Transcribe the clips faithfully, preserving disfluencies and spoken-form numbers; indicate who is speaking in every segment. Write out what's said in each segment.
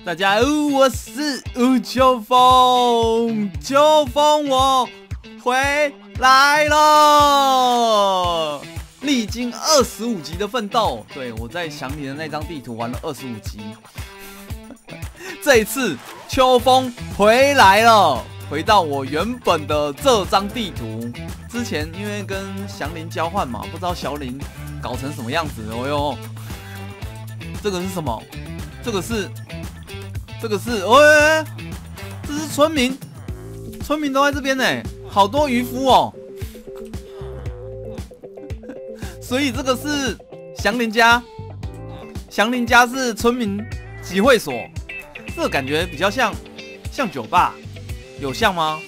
Speaker 1: 大家好，我是吴秋风，秋风我回来了。历经二十五集的奋斗，对我在想你的那张地图玩了二十五集，这一次秋风回来了，回到我原本的这张地图。之前因为跟祥林交换嘛，不知道小林搞成什么样子哦哟。这个是什么？这个是。这个是，喂，这是村民，村民都在这边呢，好多渔夫哦。所以这个是祥林家，祥林家是村民集会所，这个感觉比较像像酒吧，有像吗？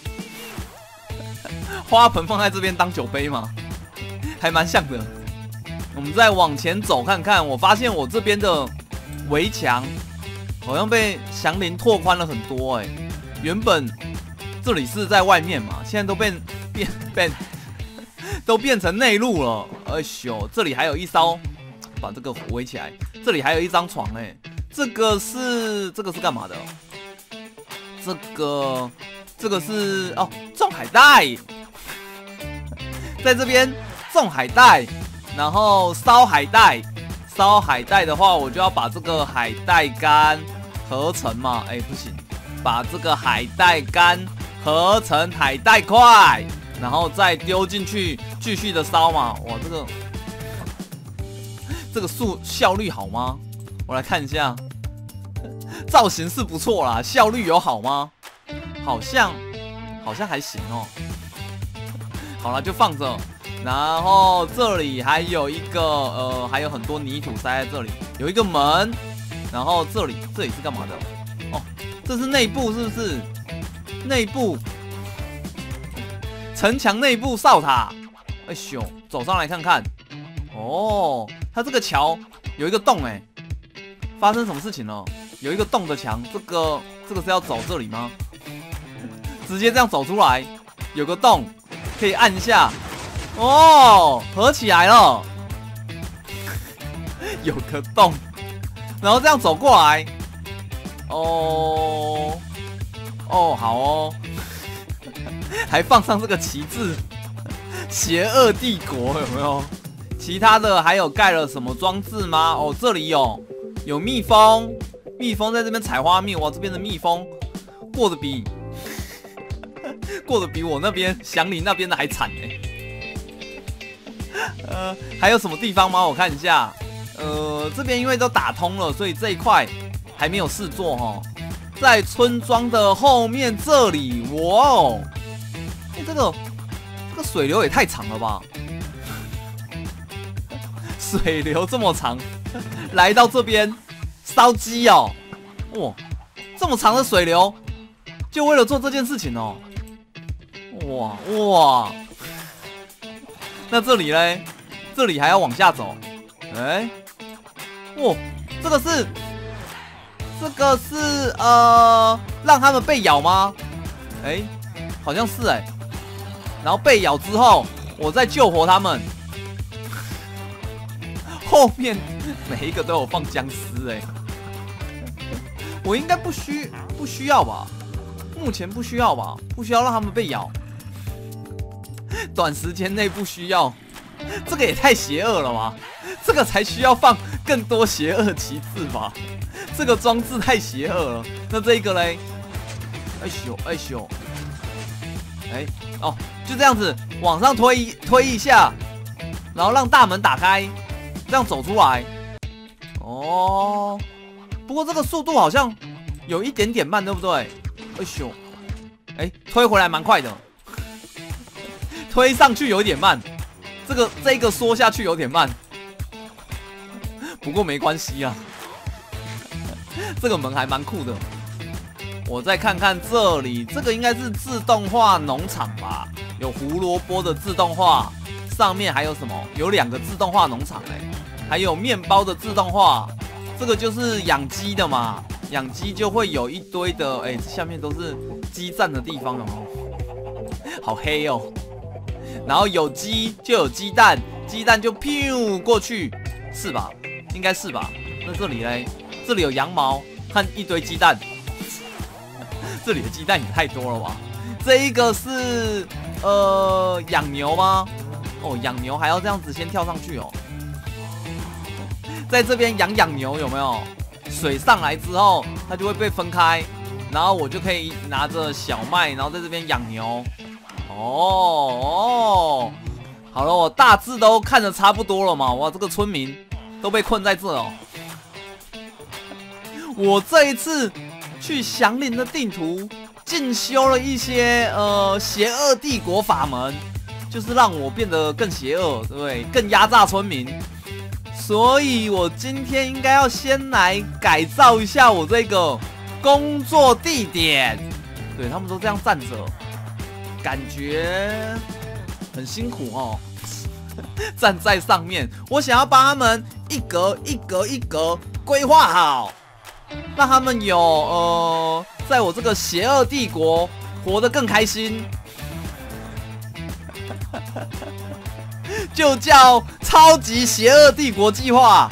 Speaker 1: 花盆放在这边当酒杯吗？还蛮像的。我们再往前走看看，我发现我这边的围墙。好像被祥林拓宽了很多哎、欸，原本这里是在外面嘛，现在都变变变都变成内陆了。哎呦，这里还有一艘，把这个围起来。这里还有一张床哎、欸，这个是这个是干嘛的？这个这个是哦，种海带，在这边种海带，然后烧海带。烧海带的话，我就要把这个海带干合成嘛，哎、欸、不行，把这个海带干合成海带块，然后再丢进去继续的烧嘛。哇，这个这个速效率好吗？我来看一下，造型是不错啦，效率有好吗？好像好像还行哦。好了，就放着。然后这里还有一个呃，还有很多泥土塞在这里，有一个门。然后这里这里是干嘛的？哦，这是内部是不是？内部城墙内部哨塔。哎呦，走上来看看。哦，它这个桥有一个洞哎，发生什么事情了？有一个洞的墙，这个这个是要走这里吗？直接这样走出来，有个洞可以按一下。哦，合起来了，有个洞，然后这样走过来，哦，哦，好哦，还放上这个旗帜，邪恶帝国有没有？其他的还有盖了什么装置吗？哦，这里有，有蜜蜂，蜜蜂在这边采花蜜，哇，这边的蜜蜂过得比过得比我那边祥林那边的还惨哎、欸。呃，还有什么地方吗？我看一下。呃，这边因为都打通了，所以这一块还没有事做哈。在村庄的后面这里，哇哦，哎，这个这个水流也太长了吧！水流这么长，来到这边烧鸡哦，哇，这么长的水流，就为了做这件事情哦，哇哇！那这里呢？这里还要往下走，哎、欸，哇，这个是，这个是呃，让他们被咬吗？哎、欸，好像是哎、欸。然后被咬之后，我再救活他们。后面每一个都有放僵尸哎、欸，我应该不需不需要吧？目前不需要吧？不需要让他们被咬。短时间内不需要，这个也太邪恶了吧！这个才需要放更多邪恶旗帜吧？这个装置太邪恶了。那这一个嘞？哎咻哎咻，哎哦，就这样子往上推一推一下，然后让大门打开，这样走出来。哦，不过这个速度好像有一点点慢，对不对？哎咻，哎，推回来蛮快的。推上去有点慢，这个这个缩下去有点慢，不过没关系啊。这个门还蛮酷的。我再看看这里，这个应该是自动化农场吧？有胡萝卜的自动化，上面还有什么？有两个自动化农场哎、欸，还有面包的自动化。这个就是养鸡的嘛，养鸡就会有一堆的哎、欸，下面都是鸡站的地方有没有？好黑哦。然后有鸡就有鸡蛋，鸡蛋就飘过去，是吧？应该是吧？那这里嘞，这里有羊毛， 和一堆鸡蛋。这里的鸡蛋也太多了吧？这一个是呃养牛吗？哦，养牛还要这样子先跳上去哦。在这边养养牛有没有？水上来之后，它就会被分开，然后我就可以拿着小麦，然后在这边养牛。哦哦，好了，我大致都看得差不多了嘛。哇，这个村民都被困在这哦。我这一次去祥林的地图进修了一些呃邪恶帝国法门，就是让我变得更邪恶，对不对？更压榨村民。所以我今天应该要先来改造一下我这个工作地点。对，他们都这样站着，感觉很辛苦哦。站在上面，我想要帮他们一格一格一格规划好，让他们有呃，在我这个邪恶帝国活得更开心。就叫超级邪恶帝国计划。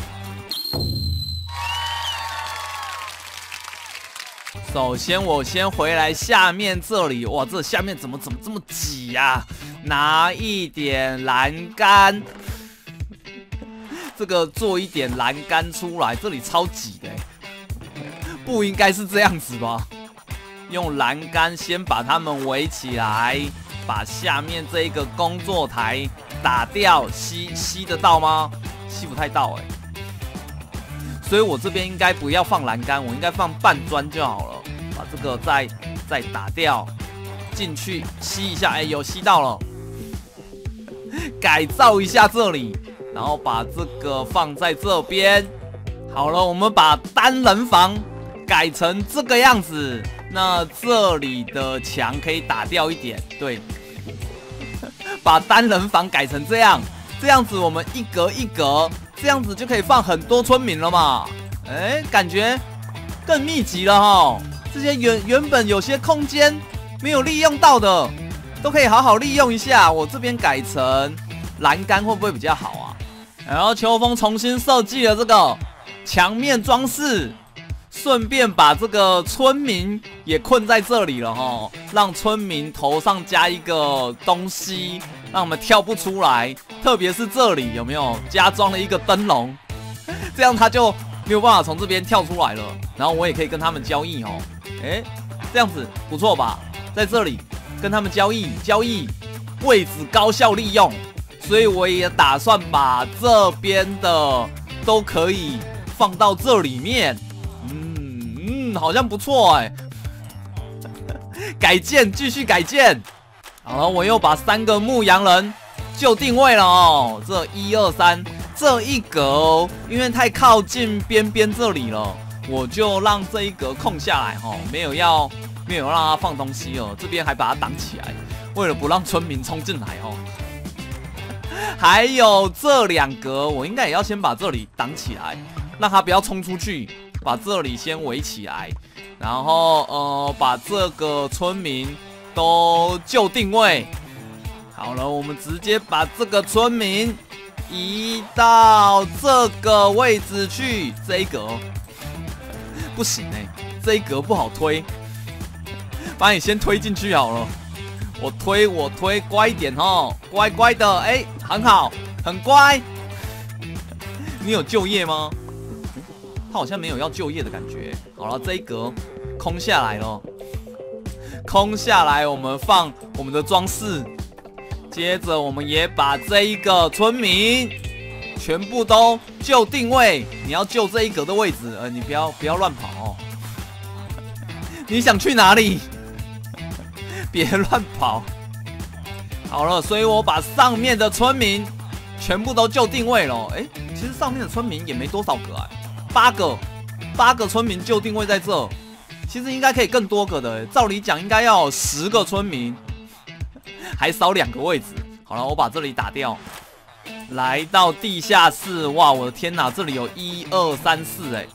Speaker 1: 首先，我先回来下面这里，哇，这下面怎么怎么这么挤呀、啊？拿一点栏杆，这个做一点栏杆出来，这里超挤的，不应该是这样子吧？用栏杆先把它们围起来，把下面这一个工作台打掉，吸吸得到吗？吸不太到哎、欸，所以我这边应该不要放栏杆，我应该放半砖就好了。把这个再再打掉，进去吸一下，哎、欸，有吸到了。改造一下这里，然后把这个放在这边。好了，我们把单人房改成这个样子。那这里的墙可以打掉一点，对。把单人房改成这样，这样子我们一格一格，这样子就可以放很多村民了嘛。哎，感觉更密集了哈。这些原原本有些空间没有利用到的，都可以好好利用一下。我这边改成栏杆会不会比较好啊？然后秋风重新设计了这个墙面装饰，顺便把这个村民也困在这里了哈，让村民头上加一个东西，让我们跳不出来。特别是这里有没有加装了一个灯笼，这样他就没有办法从这边跳出来了。然后我也可以跟他们交易哦，哎，这样子不错吧？在这里跟他们交易，交易位置高效利用，所以我也打算把这边的都可以放到这里面。嗯，好像不错哎、欸，改建，继续改建。好了，我又把三个牧羊人就定位了哦。这一二三这一格、哦，因为太靠近边边这里了，我就让这一格空下来哈、哦，没有要没有让它放东西哦。这边还把它挡起来，为了不让村民冲进来哦。还有这两格，我应该也要先把这里挡起来，让它不要冲出去。把这里先围起来，然后呃，把这个村民都就定位好了。我们直接把这个村民移到这个位置去。这一格不行哎、欸，这一格不好推，把你先推进去好了。我推我推，乖一点哦，乖乖的，哎、欸，很好，很乖。你有就业吗？他好像没有要就业的感觉。好了，这一格空下来了，空下来，我们放我们的装饰。接着，我们也把这一个村民全部都就定位。你要就这一格的位置，呃，你不要不要乱跑哦。你想去哪里？别乱跑。好了，所以我把上面的村民全部都就定位了。哎、欸，其实上面的村民也没多少个啊。八个，八个村民就定位在这，其实应该可以更多个的。照理讲，应该要有十个村民，还少两个位置。好了，我把这里打掉，来到地下室。哇，我的天哪，这里有一二三四哎，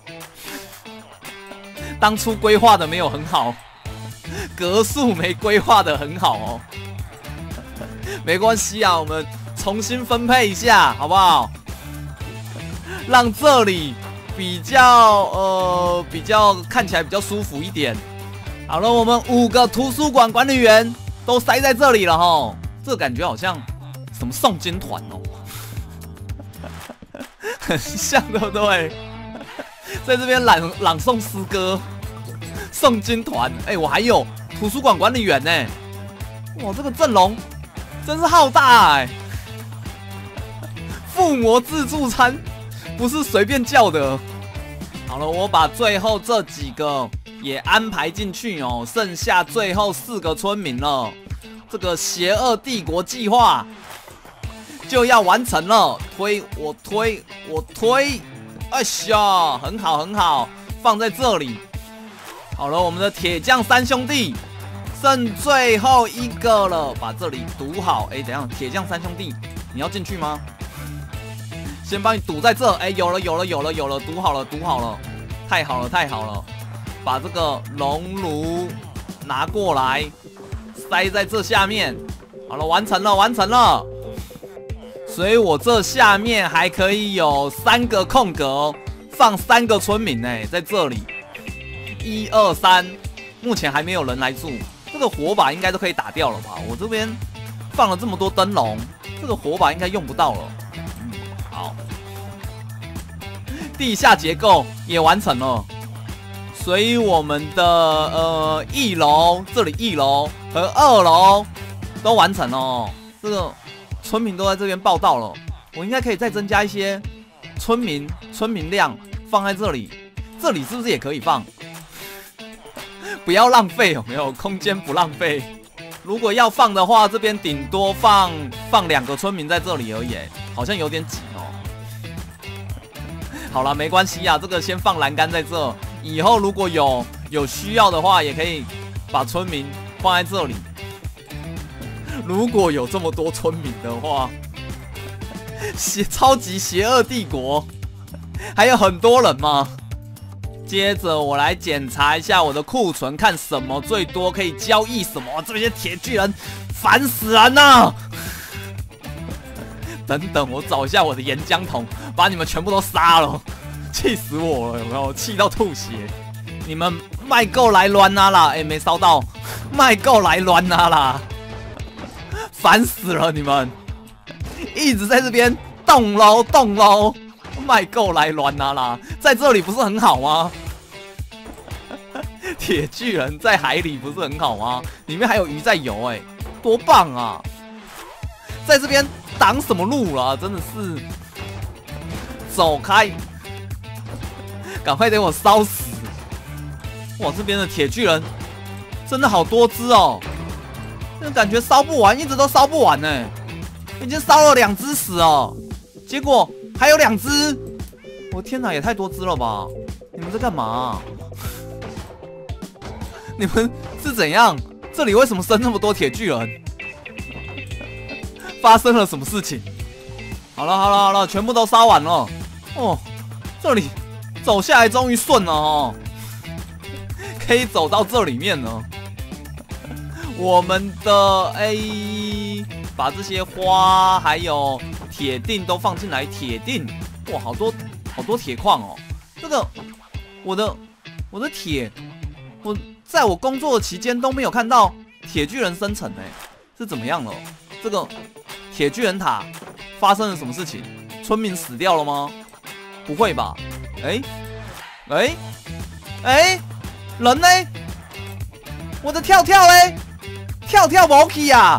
Speaker 1: 当初规划的没有很好，格数没规划的很好哦。没关系啊，我们重新分配一下，好不好？让这里比较呃比较看起来比较舒服一点。好了，我们五个图书馆管理员都塞在这里了哈，这感觉好像什么诵经团哦，很像对不对？在这边朗朗诵诗歌，诵经团。哎、欸，我还有图书馆管理员呢，哇，这个阵容真是浩大哎、欸！附魔自助餐不是随便叫的。好了，我把最后这几个也安排进去哦，剩下最后四个村民了。这个邪恶帝国计划就要完成了，推我推我推，哎呀，很好很好，放在这里。好了，我们的铁匠三兄弟剩最后一个了，把这里堵好。哎，等一下，铁匠三兄弟，你要进去吗？先帮你堵在这。哎，有了有了有了有了，堵好了堵好了，太好了太好了，把这个熔炉拿过来。塞在这下面，好了，完成了，完成了。所以我这下面还可以有三个空格，放三个村民呢，在这里。一二三，目前还没有人来住，这个火把应该都可以打掉了吧？我这边放了这么多灯笼，这个火把应该用不到了。嗯，好。地下结构也完成了。所以我们的呃一楼，这里一楼和二楼都完成了哦。这个村民都在这边报到了，我应该可以再增加一些村民村民量放在这里。这里是不是也可以放？不要浪费，有没有？空间不浪费。如果要放的话，这边顶多放放两个村民在这里而已，好像有点挤哦。好了，没关系啊，这个先放栏杆在这。以后如果有有需要的话，也可以把村民放在这里。如果有这么多村民的话，邪超级邪恶帝国还有很多人吗？接着我来检查一下我的库存，看什么最多可以交易什么。这些铁巨人烦死人了！等等，我找一下我的岩浆桶，把你们全部都杀了。气死我了，有没有？气到吐血！你们卖够来乱啊啦！哎、欸，没烧到，卖够来乱啊啦！烦死了，你们一直在这边动喽动喽，卖够来乱啊啦！在这里不是很好吗？铁巨人在海里不是很好吗？里面还有鱼在游、欸，哎，多棒啊！在这边挡什么路啦？真的是，走开！赶快给我烧死！哇，这边的铁巨人真的好多只哦，那感觉烧不完，一直都烧不完呢。已经烧了两只死哦，结果还有两只。我天哪，也太多只了吧！你们在干嘛？你们是怎样？这里为什么生那么多铁巨人？发生了什么事情？好了好了好了，全部都烧完了。哦，这里。走下来终于顺了哦，可以走到这里面了。我们的 A 把这些花还有铁锭都放进来，铁锭哇，好多好多铁矿哦。这个我的我的铁，我在我工作的期间都没有看到铁巨人生成哎，是怎么样了？这个铁巨人塔发生了什么事情？村民死掉了吗？不会吧？哎哎哎，人呢？我的跳跳嘞？跳跳没去啊！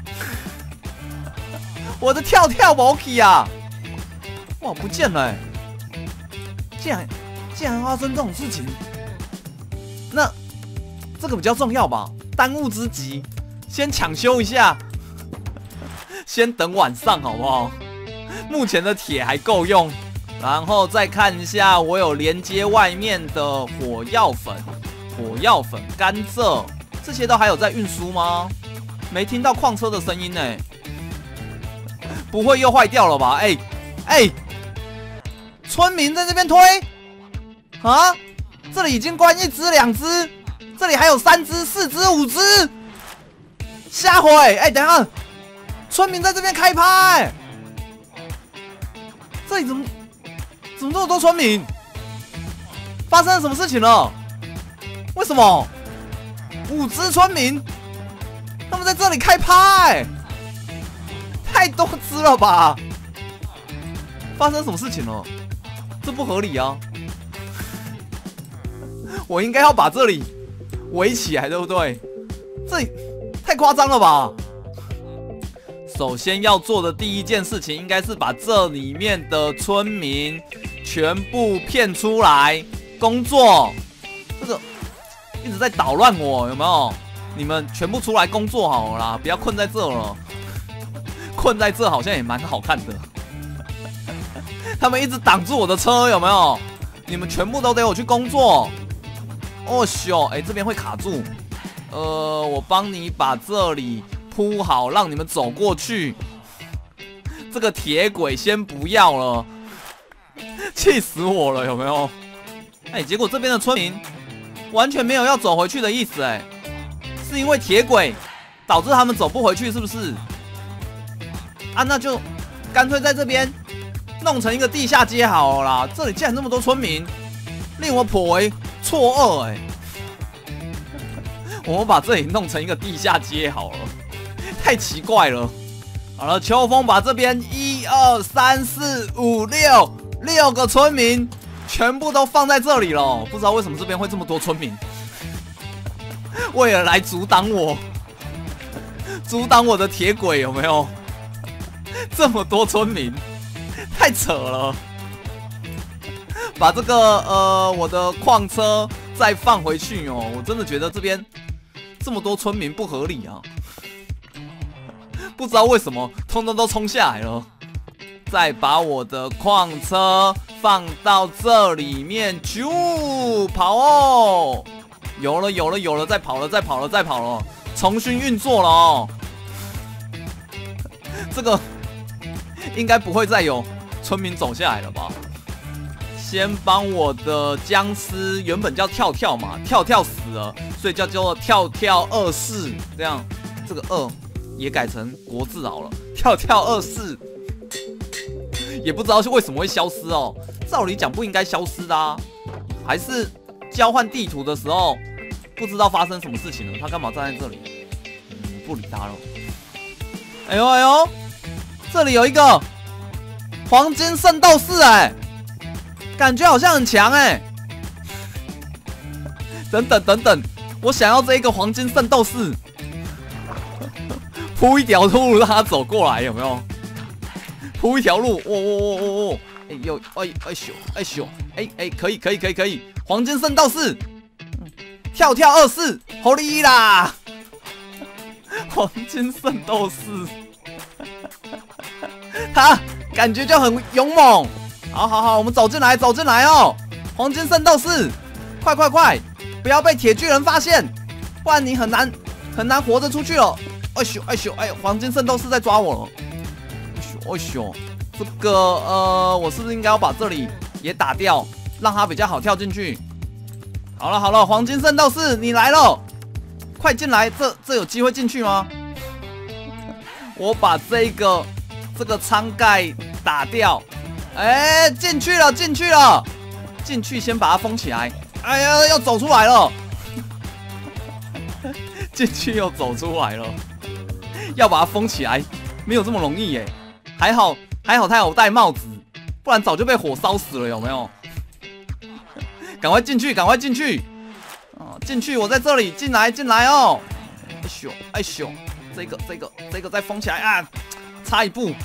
Speaker 1: 我的跳跳没去啊！哇，不见了、欸！竟然竟然发生这种事情，那这个比较重要吧？当务之急，先抢修一下，先等晚上好不好？目前的铁还够用。然后再看一下，我有连接外面的火药粉、火药粉、甘蔗，这些都还有在运输吗？没听到矿车的声音呢，不会又坏掉了吧？哎、欸、哎、欸，村民在这边推啊！这里已经关一只、两只，这里还有三只、四只、五只，下回哎、欸，等一下，村民在这边开趴、欸，这里怎么？怎么这么多村民？ 发生了什么事情了？为什么五只村民他们在这里开趴、欸？太多只了吧？发生什么事情了？这不合理啊！我应该要把这里围起来，对不对？这里太夸张了吧！首先要做的第一件事情，应该是把这里面的村民全部骗出来工作。这个一直在捣乱我，有没有？你们全部出来工作好了啦，不要困在这了。困在这好像也蛮好看的。他们一直挡住我的车，有没有？你们全部都得我去工作。哦咻，哎，这边会卡住。呃，我帮你把这里铺好，让你们走过去。这个铁轨先不要了，气死我了，有没有？哎，结果这边的村民完全没有要走回去的意思，哎，是因为铁轨导致他们走不回去，是不是？啊，那就干脆在这边弄成一个地下街好了啦。这里竟然那么多村民，令我颇为错愕，哎。我们把这里弄成一个地下街好了，太奇怪了。好了，秋风把这边一二三四五六六个村民全部都放在这里了。不知道为什么这边会这么多村民，为了来阻挡我，阻挡我的铁轨，有没有？这么多村民，太扯了。把这个呃我的矿车再放回去哦，我真的觉得这边这么多村民不合理啊。不知道为什么，通通都冲下来了。再把我的矿车放到这里面，啾，跑哦！有了，有了，有了，再跑了，再跑了，再跑了，重新运作了哦。这个应该不会再有村民走下来了吧？先帮我的僵尸，原本叫跳跳嘛，跳跳死了，所以叫做跳跳二世，这样这个二也改成国字好了，跳跳二世。也不知道是为什么会消失哦，照理讲不应该消失的啊，还是交换地图的时候不知道发生什么事情了，他干嘛站在这里？嗯，不理他了。哎呦哎呦，这里有一个黄金圣斗士哎，感觉好像很强哎。等等等等，我想要这一个黄金圣斗士，铺一条路让他走过来，有没有？铺一条路，哦哦哦哦哦，哎呦，哎哎咻，哎咻，哎哎，可以可以可以可以，黄金圣斗士，跳跳二世，好厉害啦！黄金圣斗士，他感觉就很勇猛。好好好，我们走进来，走进来哦！黄金圣斗士，快快快，不要被铁巨人发现，不然你很难很难活着出去了。哎咻哎咻哎，黄金圣斗士在抓我了。哎呦，这个呃，我是不是应该要把这里也打掉，让它比较好跳进去？好了好了，黄金圣斗士你来了，快进来！这这有机会进去吗？我把这个这个舱盖打掉，哎，进去了进去了，进去先把它封起来。哎呀，要走出来了，进去又走出来了，要把它封起来，没有这么容易耶。还好，还好他有戴帽子，不然早就被火烧死了，有没有？赶快进去，赶快进去！啊，进去！我在这里，进来，进来哦！哎咻，哎咻，这个，这个，这个再封起来啊！差一步，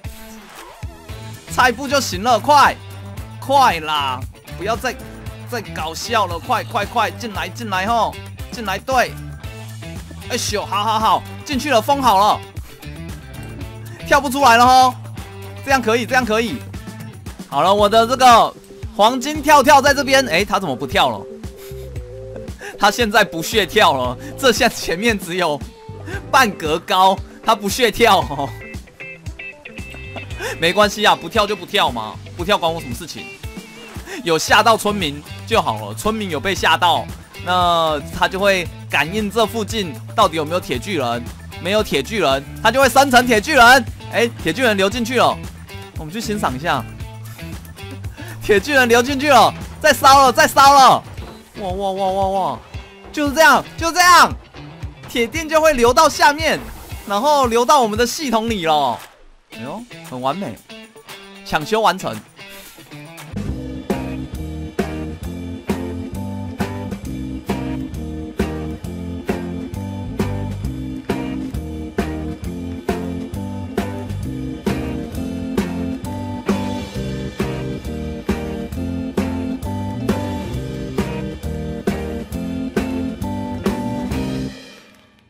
Speaker 1: 差一步就行了，快，快啦！不要再再搞笑了，快快快，进来，进来吼，进来，对！哎咻，好好好，进去了，封好了。跳不出来了吼，这样可以，这样可以。好了，我的这个黄金跳跳在这边，哎，他怎么不跳了？他现在不屑跳了，这下前面只有半格高，他不屑跳哦。没关系啊，不跳就不跳嘛，不跳关我什么事情？有吓到村民就好了，村民有被吓到，那他就会感应这附近到底有没有铁巨人。没有铁巨人，他就会生成铁巨人。哎，铁巨人流进去了，我们去欣赏一下。铁巨人流进去了， 再烧了，再烧了！哇哇哇哇哇！就是这样，就这样，铁电就会流到下面，然后流到我们的系统里了。哎呦，很完美，抢修完成。